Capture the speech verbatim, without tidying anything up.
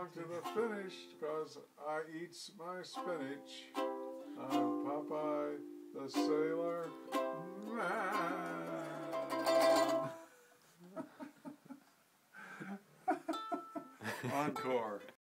along to the finish, because I eats my spinach. I'm Popeye the Sailor Man. Encore.